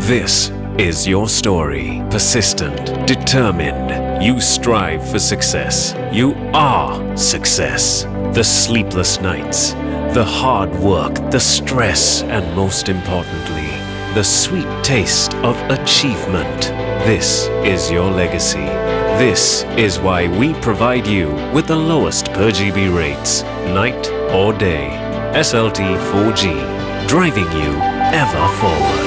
This is your story. Persistent, determined. You strive for success. You are success. The sleepless nights, the hard work, the stress, and most importantly, the sweet taste of achievement. This is your legacy. This is why we provide you with the lowest per GB rates, night or day. SLT 4G, driving you ever forward.